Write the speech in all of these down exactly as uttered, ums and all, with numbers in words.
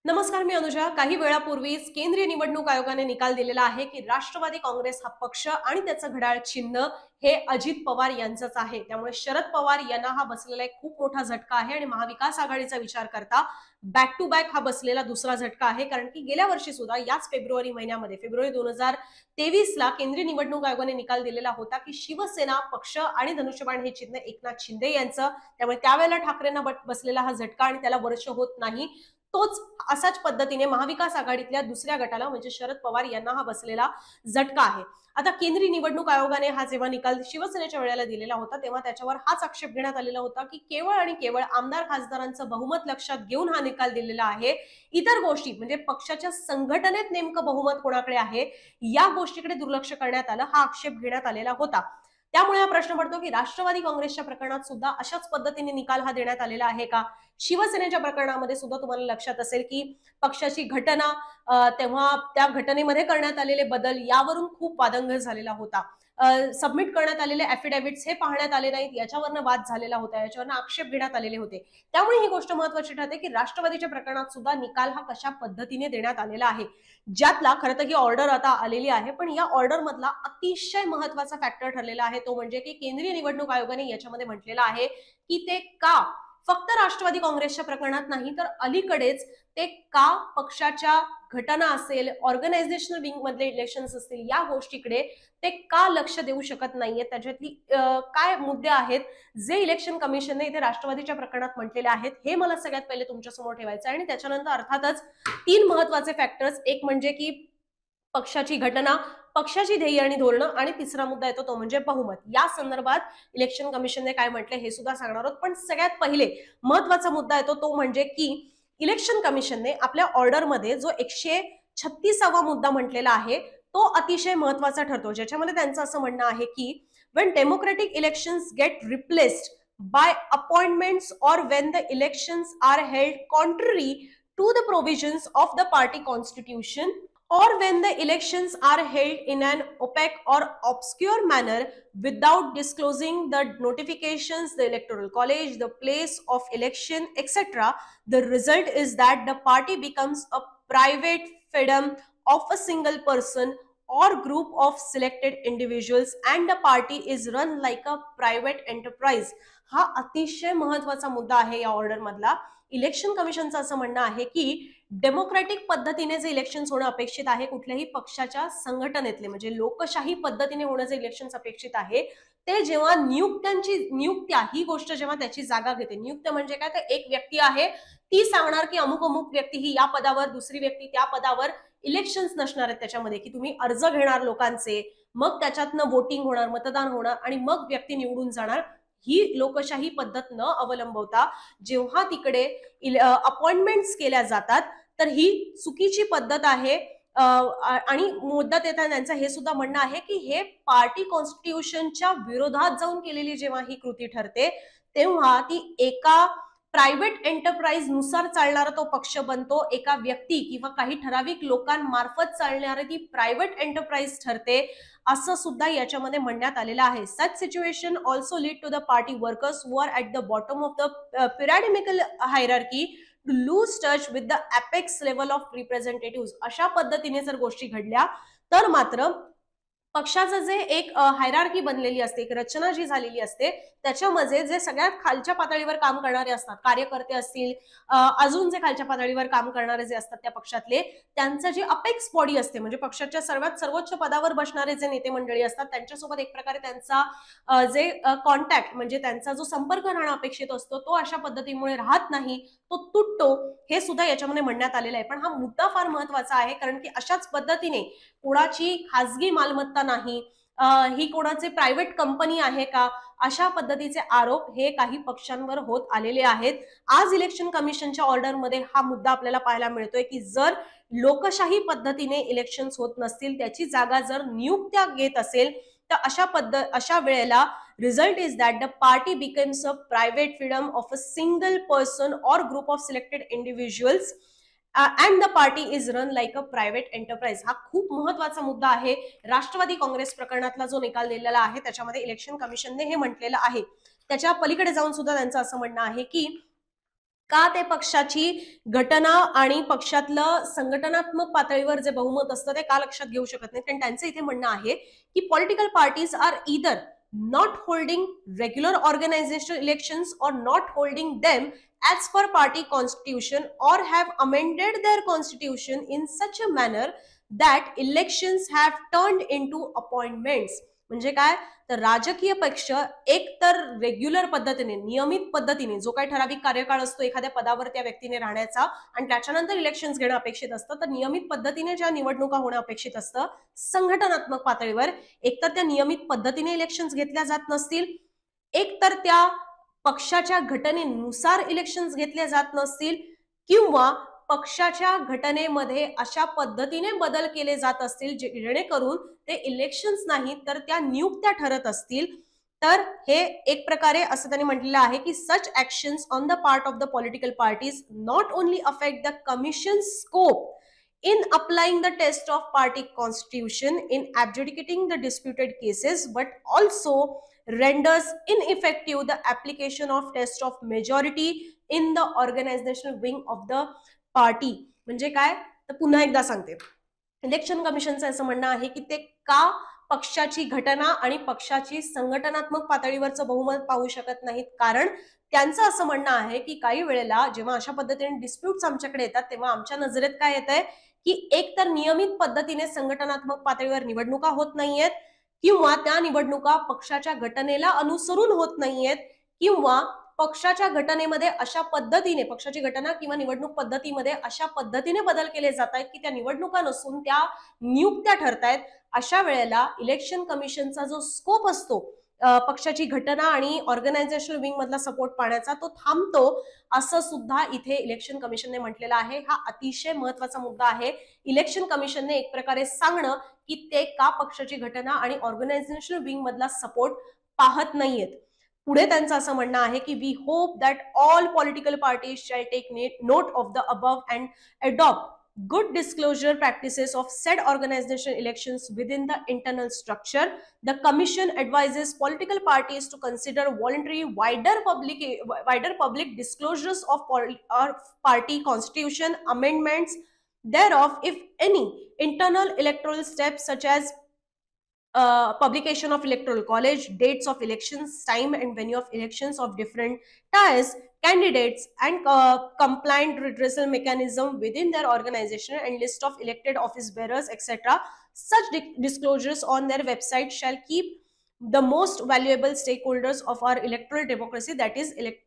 नमस्कार, मी अनुजा. काही वेळापूर्वीच केंद्रीय निवडणूक आयोगाने निकाल दिलेला आहे की राष्ट्रवादी काँग्रेस हा पक्ष आणि त्याचं घड्याळ चिन्ह हे अजित पवार यांचंच आहे. त्यामुळे शरद पवार यांना हा बसलेला एक खूप मोठा झटका आहे आणि महाविकास आघाडीचा विचार करता बॅक टू बॅक हा बसलेला दुसरा झटका आहे. कारण की गेल्या वर्षी सुद्धा याच फेब्रुवारी महिन्यामध्ये फेब्रुवारी दोन हजार तेवीस ला केंद्रीय निवडणूक आयोगाने निकाल दिलेला होता की शिवसेना पक्ष आणि धनुष्यबाण हे चिन्ह एकनाथ शिंदे यांचं. त्यामुळे त्यावेळेला ठाकरेंना बसलेला हा झटका आणि त्याला वर्ष होत नाही. तोच असाच पद्धतीने महाविकास आघाडीतल्या दुसऱ्या गटाला म्हणजे शरद पवार यांना हा बसलेला झटका आहे. आता केंद्रीय निवडणूक आयोगाने हा जेव्हा निकाल शिवसेनेच्या वेळेला दिलेला होता तेव्हा त्याच्यावर हाच आक्षेप घेण्यात आलेला होता की केवळ आणि केवळ आमदार खासदारांचं बहुमत लक्षात घेऊन हा निकाल दिलेला आहे. इतर गोष्टी म्हणजे पक्षाच्या संघटनेत नेमकं बहुमत कोणाकडे आहे या गोष्टीकडे दुर्लक्ष करण्यात आलं, हा आक्षेप घेण्यात आलेला होता. त्यामुळे हा प्रश्न पडतो की राष्ट्रवादी काँग्रेसच्या प्रकरणात सुद्धा अशाच पद्धतीने निकाल हा देण्यात आलेला आहे का? शिवसेनेच्या प्रकरणामध्ये सुद्धा तुम्हाला लक्षात असेल की पक्षाची घटना तेव्हा त्या घटनेमध्ये करण्यात आलेले बदल यावरून खूप वादंग झालेला होता. सबमिट करण्यात आलेले ॲफिडेव्हिट्स हे पाहण्यात आले नाहीत, याच्यावरनं वाद झालेला होता, याच्यावरनं आक्षेप घेण्यात आलेले होते. त्यामुळे ही गोष्ट महत्वाची ठरते की राष्ट्रवादीच्या प्रकरणात सुद्धा निकाल हा कशा पद्धतीने देण्यात आलेला आहे, ज्यातला खरं तर ही ऑर्डर आता आलेली आहे. पण या ऑर्डर मधला अतिशय महत्वाचा फॅक्टर ठरलेला आहे तो म्हणजे की केंद्रीय निवडणूक आयोगाने याच्यामध्ये म्हटलेलं आहे की ते का फक्त राष्ट्रवादी काँग्रेसच्या प्रकरणात नाही तर अलीकडेच ते का पक्षाच्या घटना असेल, ऑर्गनायझेशनल विंग मधले इलेक्शन्स असतील, या गोष्टीकडे ते का लक्ष देऊ शकत नाहीये, त्याच्यातली काय मुद्दे आहेत जे इलेक्शन कमिशनने इथे राष्ट्रवादीच्या प्रकरणात म्हटलेले आहेत, हे मला सगळ्यात पहिले तुमच्या समोर ठेवायचं आहे. आणि त्याच्यानंतर अर्थातच तीन महत्वाचे फॅक्टर्स, एक म्हणजे की पक्षाची घटना, पक्षाची ध्येय आणि धोरणं, आणि तिसरा मुद्दा येतो तो म्हणजे बहुमत. या संदर्भात इलेक्शन कमिशनने काय म्हटलंय हे सुद्धा सांगणार आहोत. पण सगळ्यात पहिले महत्वाचा मुद्दा येतो तो म्हणजे की इलेक्शन कमिशनने आपल्या ऑर्डरमध्ये जो एकशे छत्तीसावा मुद्दा म्हटलेला आहे तो अतिशय महत्वाचा ठरतो, ज्याच्यामध्ये त्यांचं असं म्हणणं आहे की when democratic elections get replaced by appointments or when the elections are held contrary to the provisions of the party constitution or when the elections are held in an opaque or obscure manner without disclosing the notifications, the electoral college, the place of election, et cetera, the result is that the party becomes a private freedom of a single person or group of selected individuals and the party is run like a private enterprise. हा अतिशय महत्वाचा मुद्दा आहे या order मधला. Election कमिशनचं असं म्हणणं आहे की डेमोक्रॅटिक पद्धतीने जे इलेक्शन होणं अपेक्षित आहे, कुठल्याही पक्षाच्या संघटनेतले म्हणजे लोकशाही पद्धतीने होणं जे इलेक्शन अपेक्षित आहे, ते जेव्हा नियुक्त्यांची नियुक्त्या ही गोष्ट जेव्हा त्याची जागा घेते, नियुक्त म्हणजे काय, तर एक व्यक्ती आहे ती सांगणार की अमुक अमुक व्यक्ती ही या पदावर, दुसरी व्यक्ती त्या पदावर, इलेक्शन्स नसणार आहेत त्याच्यामध्ये की तुम्ही अर्ज घेणार लोकांचे, मग त्याच्यातनं वोटिंग होणार, मतदान होणार आणि मग व्यक्ती निवडून जाणार. ही लोकशाही पद्धत न अवलंबवता जेव्हा तिकडे अपॉइंटमेंट्स केल्या जातात तर ही चुकीची पद्धत आहे. आणि मुद्द्यात येताना त्यांचं हे सुद्धा म्हणणं आहे की हे पार्टी कॉन्स्टिट्यूशनच्या विरोधात जाऊन केलेली जेव्हा ही कृती ठरते तेव्हा ती एका प्रायव्हेट एंटरप्राइज नुसार चालणारा तो पक्ष बनतो, एका व्यक्ती किंवा काही ठराविक लोकांमार्फत चालणारी ती प्रायव्हेट एंटरप्राइज ठरते, असं सुद्धा याच्यामध्ये म्हणण्यात आलेलं आहे. Such situation also lead to the party workers who are at the bottom of the pyramidal hierarchy to lose touch with the apex level of representative. अशा पद्धतीने जर गोष्टी घडल्या तर मात्र पक्षाचं जे एक हायरार्की बनलेली असते, एक रचना जी झालेली असते, त्याच्यामध्ये जे सगळ्यात खालच्या पातळीवर काम करणारे असतात, कार्यकर्ते असतील, अजून जे खालच्या पातळीवर काम करणारे जे असतात त्या पक्षातले, त्यांचं जे अपेक्स बॉडी असते म्हणजे पक्षाच्या सर्वात सर्वोच्च पदावर बसणारे जे नेते मंडळी असतात त्यांच्यासोबत एक प्रकारे त्यांचा जे कॉन्टॅक्ट म्हणजे त्यांचा जो संपर्क राहणं अपेक्षित असतो तो अशा पद्धतीमुळे राहत नाही, तो तुटतो, हे सुद्धा याच्यामध्ये म्हणण्यात आलेलं आहे. पण हा मुद्दा फार महत्वाचा आहे कारण की अशाच पद्धतीने कोणाची खासगी मालमत्ता नाही, ही कोणाचे प्रायव्हेट कंपनी आहे का, अशा पद्धतीचे आरोप हे काही पक्षांवर होत आलेले आहेत. आज इलेक्शन कमिशनच्या ऑर्डरमध्ये हा मुद्दा आपल्याला पाहायला मिळतोय की जर लोकशाही पद्धतीने इलेक्शन्स होत नसतील, त्याची जागा जर नियुक्त्या घेत असेल तर अशा पद्धत अशा वेळेला result is that the party becomes a private freedom of a single person or group of selected individuals uh, and the party is run like a private enterprise. हा खूप महत्वाचा मुद्दा आहे. राष्ट्रवादी काँग्रेस प्रकरणातला जो निकाल दिलेला आहे त्याच्यामध्ये इलेक्शन कमिशनने हे म्हटलेलं आहे. त्याच्या पलीकडे जाऊन सुद्धा त्यांचं असं म्हणणं आहे की का ते पक्षाची घटना आणि पक्षातलं संघटनात्मक पातळीवर जे बहुमत असतं ते का लक्षात घेऊ शकत नाही? कारण त्यांचं इथे म्हणणं आहे की political parties are either not holding regular organizational elections or not holding them as per party constitution or have amended their constitution in such a manner that elections have turned into appointments. म्हणजे काय तर राजकीय पक्ष एक तर regular पद्धतीने नियमित पद्धतीने जो काही ठराविक कार्यकाळ असतो एखाद्या पदावर त्या व्यक्तीने राहण्याचा आणि त्याच्यानंतर इलेक्शन्स घेणं अपेक्षित असतं, तर नियमित पद्धतीने ज्या निवडणुका होणं अपेक्षित असतं संघटनात्मक पातळीवर, एकतर त्या नियमित पद्धतीने इलेक्शन्स घेतल्या जात नसतील, एकतर त्या पक्षाच्या घटनेनुसार इलेक्शन्स घेतल्या जात नसतील, किंवा पक्षाच्या घटनेमध्ये अशा पद्धतीने बदल केले जात असतील जेणेकरून ते इलेक्शन्स नाही तर त्या नियुक्त्या ठरत असतील. तर हे एक प्रकारे असं त्यांनी म्हटलेलं आहे की such actions on the part of the political parties not only affect the commission scope in applying the test of party constitution in adjudicating the disputed cases, but also renders ineffective the application of test of majority in the organizational wing of the party. म्हणजे काय तर पुन्हा एकदा सांगते, election कमिशनचं असं म्हणणं आहे की ते का पक्षाची घटना आणि पक्षाची संघटनात्मक पातळीवरचं बहुमत पाहू शकत नाहीत, कारण त्यांचं असं म्हणणं आहे की काही वेळेला जेव्हा अशा पद्धतीने डिस्प्यूट्स आमच्याकडे येतात तेव्हा आमच्या नजरेत काय येत आहे की एक तर नियमित पद्धतीने संघटनात्मक पातळीवर निवडणुका होत नाहीयेत, किंवा त्या निवडणुका पक्षाच्या घटनेला अनुसरून होत नाहीयेत, किंवा पक्षाच्या घटनेमध्ये अशा पद्धतीने पक्षाची घटना किंवा निवडणूक पद्धतीमध्ये अशा पद्धतीने बदल केले जात आहेत की त्या निवडणुका नसून त्या नियुक्त्या ठरतायत. अशा वेळेला इलेक्शन कमिशनचा जो स्कोप असतो पक्षाची घटना आणि ऑर्गनायझेशनल विंग मधला सपोर्ट पाहण्याचा तो थांबतो, असं सुद्धा इथे इलेक्शन कमिशनने म्हटलेलं आहे. हा अतिशय महत्वाचा मुद्दा आहे. इलेक्शन कमिशनने एक प्रकारे सांगणं की ते का पक्षाची घटना आणि ऑर्गनायझेशनल विंग मधला सपोर्ट पाहत नाहीयेत. पुढे त्यांचं असं म्हणणं आहे की we hope that all political parties shall take note of the above and adopt good disclosure practices of said organizational elections within the internal structure. The commission advises political parties to consider voluntary wider public wider public disclosures of or party constitution amendments thereof, if any, internal electoral steps such as Uh, publication of electoral college, dates of elections, time and venue of elections of different tiers, candidates, and uh, compliant redressal mechanism within their organization and list of elected office bearers, et cetera. Such di disclosures on their website shall keep the most valuable stakeholders of our electoral democracy, that is electorate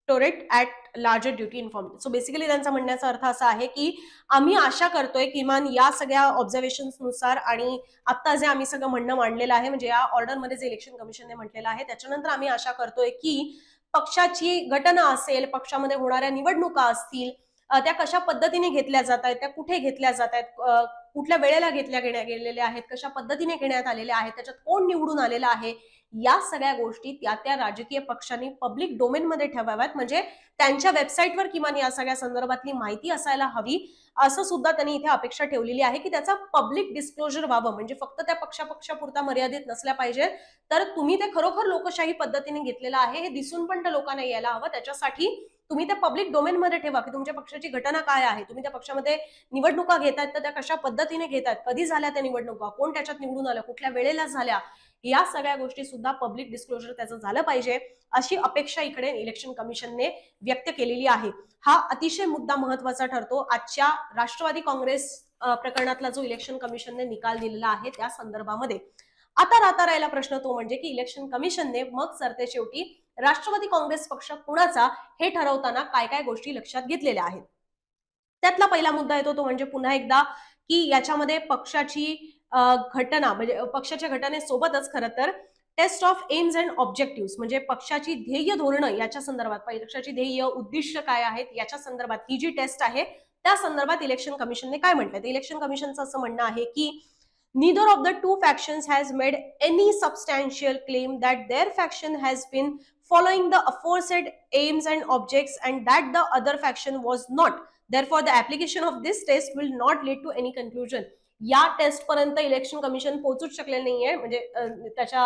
at larger duty informed. So basically त्यांचा म्हणण्याचा अर्थ असा आहे की आम्ही आशा करतोय किमान या सगळ्या ऑब्झर्वेशन्स नुसार आणि आता जे आम्ही सगळं म्हणणं मांडलेलं आहे म्हणजे या ऑर्डरमध्ये जे इलेक्शन कमिशनने म्हटलेलं आहे त्याच्यानंतर आम्ही आशा करतोय की पक्षाची घटना असेल, पक्षामध्ये होणाऱ्या निवडणुका असतील, त्या कशा पद्धतीने घेतल्या जात आहेत, त्या कुठे घेतल्या जात आहेत, कुठल्या वेळेला घेतल्या गेलेल्या आहेत, कशा पद्धतीने घेण्यात आलेल्या आहेत, त्याच्यात कोण निवडून आलेला आहे, या सगळ्या गोष्टी त्या त्या राजकीय पक्षांनी पब्लिक डोमेन मध्ये ठेवाव्यात. म्हणजे त्यांच्या वेबसाईटवर किमान या सगळ्या संदर्भातली माहिती असायला हवी, असं सुद्धा त्यांनी इथे अपेक्षा ठेवलेली आहे की त्याचा पब्लिक डिस्क्लोजर व्हावं. म्हणजे फक्त त्या पक्षापक्षापुरता मर्यादित नसल्या पाहिजे, तर तुम्ही ते खरोखर लोकशाही पद्धतीने घेतलेलं आहे हे दिसून पण त्या लोकांना यायला हवं. त्याच्यासाठी तुम्ही त्या पब्लिक डोमेन मध्ये ठेवा की तुमच्या पक्षाची घटना काय आहे, तुम्ही त्या पक्षामध्ये निवडणुका घेतायत तर त्या कशा पद्धतीने घेतायत, कधी झाल्या त्या निवडणुका, कोण त्याच्यात निवडून आलं, कुठल्या वेळेला झाल्या, या सगळ्या गोष्टी सुद्धा पब्लिक डिस्क्लोजर त्याचं झालं पाहिजे अशी अपेक्षा इकडे इलेक्शन कमिशनने व्यक्त केलेली आहे. हा अतिशय मुद्दा महत्वाचा ठरतो आजच्या राष्ट्रवादी काँग्रेस प्रकरणातला जो इलेक्शन कमिशनने निकाल दिलेला आहे त्या संदर्भामध्ये. आता राहता राहिला प्रश्न तो म्हणजे की इलेक्शन कमिशनने मग सरते शेवटी राष्ट्रवादी काँग्रेस पक्ष कुणाचा हे ठरवताना काय काय गोष्टी लक्षात घेतलेल्या आहेत. त्यातला पहिला मुद्दा येतो तो म्हणजे पुन्हा एकदा की याच्यामध्ये पक्षाची घटना म्हणजे पक्षाच्या घटनेसोबतच खरं तर test of aims and objective म्हणजे पक्षाची ध्येय धोरणं याच्या संदर्भात, पक्षाची ध्येय उद्दिष्ट काय आहेत याच्या संदर्भात ही जी टेस्ट आहे त्या संदर्भात इलेक्शन कमिशनने काय म्हटलंय. तर इलेक्शन कमिशनचं असं म्हणणं आहे की neither of the two factions has made any substantial claim that their faction has been following the aforesaid aims and objects and that the other faction was not. Therefore, the application of this test will not lead to any conclusion. या test पर्यंत election commission पोहोचूच शकले नाहीये. म्हणजे त्याच्या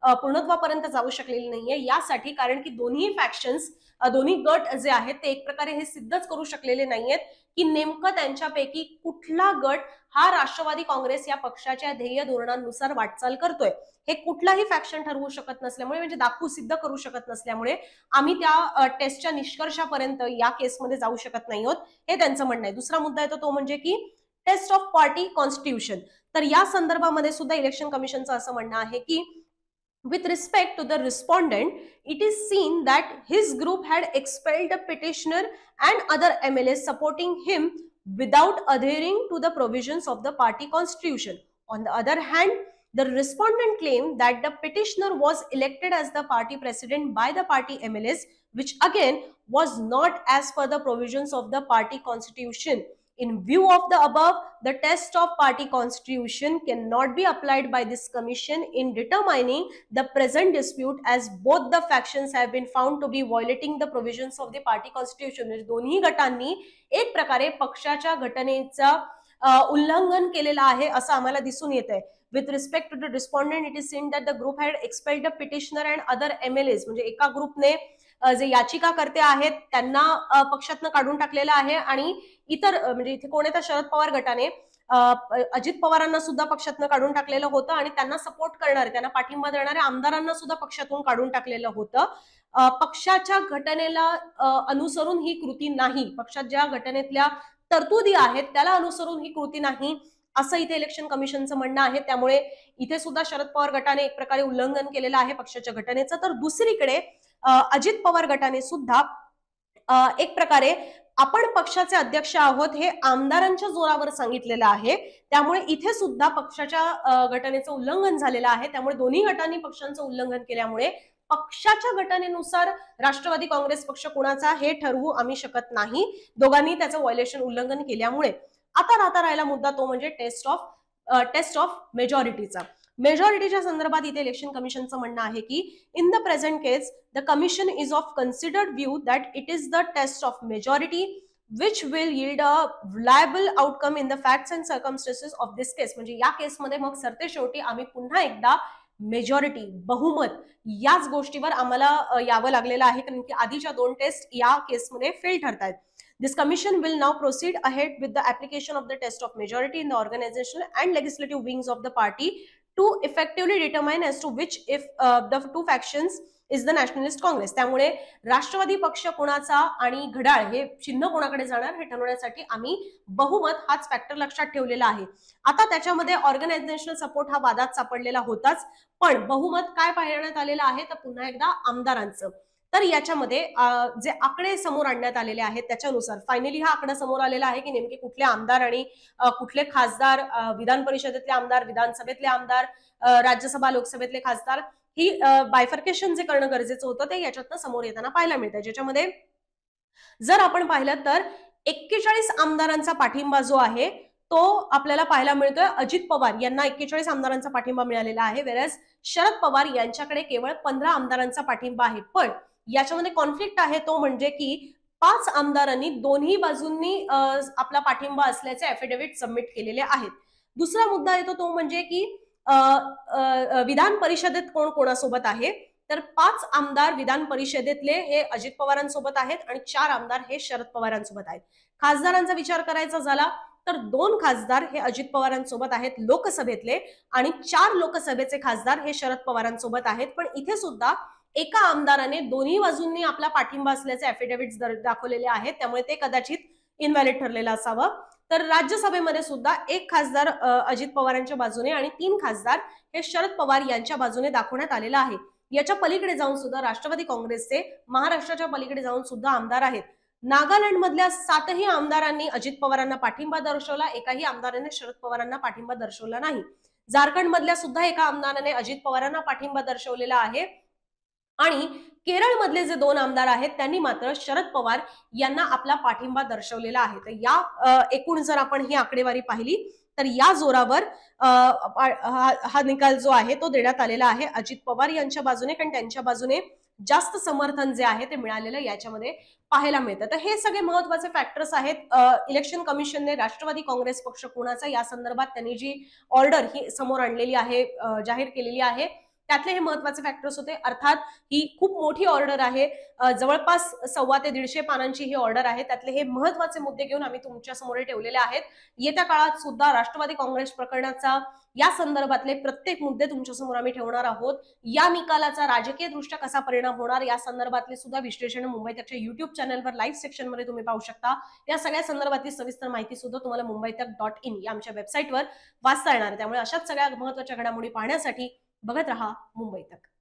पूर्णत्वापर्यंत जाऊ शकलेली नाहीये यासाठी, कारण की दोन्ही फॅक्शन्स, दोन्ही गट जे आहेत ते एक प्रकारे हे सिद्धच करू शकलेले नाहीयेत की नेमकं त्यांच्यापैकी कुठला गट हा राष्ट्रवादी काँग्रेस या पक्षाच्या ध्येय धोरणांनुसार वाटचाल करतोय हे कुठलाही फॅक्शन ठरवू शकत नसल्यामुळे, म्हणजे दाखवू सिद्ध करू शकत नसल्यामुळे आम्ही त्या टेस्टच्या निष्कर्षापर्यंत या केसमध्ये जाऊ शकत नाही आहोत, हे त्यांचं म्हणणं आहे. दुसरा मुद्दा येतो तो म्हणजे की टेस्ट ऑफ पार्टी कॉन्स्टिट्यूशन. तर या संदर्भामध्ये सुद्धा इलेक्शन कमिशनचं असं म्हणणं आहे की with respect to the respondent, it is seen that his group had expelled the petitioner and other M L As supporting him without adhering to the provisions of the party constitution. On the other hand, the respondent claimed that the petitioner was elected as the party president by the party M L As, which again was not as per the provisions of the party constitution. In view of the above, the test of party constitution cannot be applied by this commission in determining the present dispute, as both the factions have been found to be violating the provisions of the party constitution. म्हणजे दोन्ही गटांनी एक प्रकारे पक्षाच्या घटनेचा उल्लंघन केलेलं आहे असं आम्हाला दिसून येत आहे. With respect to the respondent, it is seen that the group had expelled the petitioner and other M L As. म्हणजे एका ग्रुपने जे याचिकाकर्ते आहेत त्यांना पक्षातनं काढून टाकलेलं आहे आणि इतर म्हणजे इथे कोण आहे तर शरद पवार गटाने अजित पवारांना सुद्धा पक्षातनं काढून टाकलेलं होतं आणि त्यांना सपोर्ट करणारे, त्यांना पाठिंबा देणाऱ्या आमदारांना सुद्धा पक्षातून काढून टाकलेलं होतं. पक्षाच्या घटनेला अनुसरून ही कृती नाही, पक्षात ज्या घटनेतल्या तरतुदी आहेत त्याला अनुसरून ही कृती नाही असं इथे इलेक्शन कमिशनचं म्हणणं आहे. त्यामुळे इथे सुद्धा शरद पवार गटाने एक प्रकारे उल्लंघन केलेलं आहे पक्षाच्या घटनेचं. तर दुसरीकडे अजित पवार गटाने सुद्धा एक प्रकारे आपण पक्षाचे अध्यक्ष आहोत हे आमदारांच्या जोरावर सांगितलेलं आहे. त्यामुळे इथे सुद्धा पक्षाच्या घटनेचं उल्लंघन झालेलं आहे. त्यामुळे दोन्ही गटांनी पक्षांचं उल्लंघन केल्यामुळे पक्षाच्या घटनेनुसार राष्ट्रवादी काँग्रेस पक्ष कोणाचा हे ठरवू आम्ही शकत नाही, दोघांनी त्याचं व्हायोलेशन उल्लंघन केल्यामुळे. आता राहता राहिला मुद्दा तो म्हणजे टेस्ट ऑफ टेस्ट ऑफ मेजॉरिटीचा. मेजॉरिटीच्या संदर्भात इथे इलेक्शन कमिशनचं म्हणणं आहे की in the present case the commission is of considered view that it is the test of majority which will yield a reliable outcome in the facts and circumstances of this case. म्हणजे या केसमध्ये मग सरते शेवटी आम्ही पुन्हा एकदा majority, बहुमत याच गोष्टीवर आम्हाला यावं लागलेलं आहे, कारण की आधीच्या दोन टेस्ट या केसमध्ये फेल ठरतायत. This commission will now proceed ahead with the application of the test of majority in the organizational and legislative wings of the party to effectively determine as to which if uh, the two factions is the nationalist congress. त्यामुळे राष्ट्रवादी पक्ष कोणाचा आणि घड्याळ हे चिन्ह कोणाकडे जाणार हे ठरवण्यासाठी आम्ही बहुमत हाच फॅक्टर लक्षात ठेवलेला आहे. आता त्याच्यामध्ये ऑर्गनायझेशनल सपोर्ट हा वादात सापडलेला होताच, पण बहुमत काय पाहण्यात आलेलं आहे तर पुन्हा एकदा आमदारांचं. तर याच्यामध्ये जे आकडे समोर आणण्यात आलेले आहेत त्याच्यानुसार फायनली हा आकडा समोर आलेला आहे की नेमके कुठले आमदार आणि कुठले खासदार, विधान परिषदेतले आमदार, विधानसभेतले आमदार, राज्यसभा लोकसभेतले खासदार, ही बायफर्केशन जे करणं गरजेचं होतं ते याच्यातनं समोर येताना पाहायला मिळतं. ज्याच्यामध्ये जर आपण पाहिलं तर एक्केचाळीस आमदारांचा पाठिंबा जो आहे तो आपल्याला पाहायला मिळतोय. अजित पवार यांना एक्केचाळीस आमदारांचा पाठिंबा मिळालेला आहे, वेरॅज शरद पवार यांच्याकडे केवळ पंधरा आमदारांचा पाठिंबा आहे. पण याच्यामध्ये कॉन्फ्लिक्ट आहे तो म्हणजे की पाच आमदारांनी दोन्ही बाजूंनी आपला पाठिंबा असल्याचे ऍफिडेव्हिट सबमिट केलेले आहेत. दुसरा मुद्दा येतो तो म्हणजे की विधान परिषदेत कोण कोणासोबत आहे तर पाच आमदार विधान परिषदेतले हे अजित पवारांसोबत आहेत आणि चार आमदार हे शरद पवारांसोबत आहेत. खासदारांचा विचार करायचा झाला तर दोन खासदार हे अजित पवारांसोबत आहेत लोकसभेतले आणि चार लोकसभेचे खासदार हे शरद पवारांसोबत आहेत. पण इथे सुद्धा एका आमदाराने दोन्ही बाजूंनी आपला पाठिंबा असल्याचे ऍफिडेव्हिट्स दाखवलेले आहेत, त्यामुळे ते कदाचित इनव्हॅलिड ठरलेलं असावं. तर राज्यसभेमध्ये सुद्धा एक खासदार अजित पवारांच्या बाजूने आणि तीन खासदार हे शरद पवार यांच्या बाजूने दाखवण्यात आलेलं आहे. याच्या पलीकडे जाऊन सुद्धा राष्ट्रवादी काँग्रेसचे महाराष्ट्राच्या पलीकडे जाऊन सुद्धा आमदार आहेत. नागालँड मधल्या सातही आमदारांनी अजित पवारांना पाठिंबा दर्शवला, एकाही आमदाराने शरद पवारांना पाठिंबा दर्शवला नाही. झारखंड मधल्या सुद्धा एका आमदाराने अजित पवारांना पाठिंबा दर्शवलेला आहे आणि केरळ मधले जे दोन आमदार आहेत त्यांनी मात्र शरद पवार यांना आपला पाठिंबा दर्शवलेला आहे. तर या एकूण जर आपण ही आकडेवारी पाहिली तर या जोरावर हा निकाल जो आहे तो देण्यात आलेला आहे अजित पवार यांच्या बाजूने, कारण त्यांच्या बाजूने जास्त समर्थन जे आहे ते मिळालेलं याच्यामध्ये पाहायला मिळतं. तर हे सगळे महत्वाचे फॅक्टर्स आहेत. इलेक्शन कमिशनने राष्ट्रवादी काँग्रेस पक्ष कोणाचा या संदर्भात त्यांनी जी ऑर्डर ही समोर आणलेली आहे, जाहीर केलेली आहे त्यातले हे महत्वाचे फॅक्टर्स होते. अर्थात ही खूप मोठी ऑर्डर आहे, जवळपास सव्वा ते दीडशे पानांची ही ऑर्डर आहे. त्यातले हे महत्वाचे मुद्दे घेऊन आम्ही तुमच्या समोर ठेवलेले आहेत. येत्या काळात सुद्धा राष्ट्रवादी काँग्रेस प्रकरणाचा या संदर्भातले प्रत्येक मुद्दे तुमच्या समोर आम्ही ठेवणार आहोत. या निकालाचा राजकीय दृष्ट्या कसा परिणाम होणार या संदर्भातले सुद्धा विश्लेषण मुंबई तकच्या युट्यूब चॅनलवर लाईव्ह सेक्शन मध्ये तुम्ही पाहू शकता. या सगळ्या संदर्भातली सविस्तर माहिती सुद्धा तुम्हाला मुंबई तक डॉट इन या आमच्या वेबसाईटवर वाचता येणार आहे. त्यामुळे अशाच सगळ्या महत्त्वाच्या घडामोडी पाहण्यासाठी बघत रहा मुंबई तक.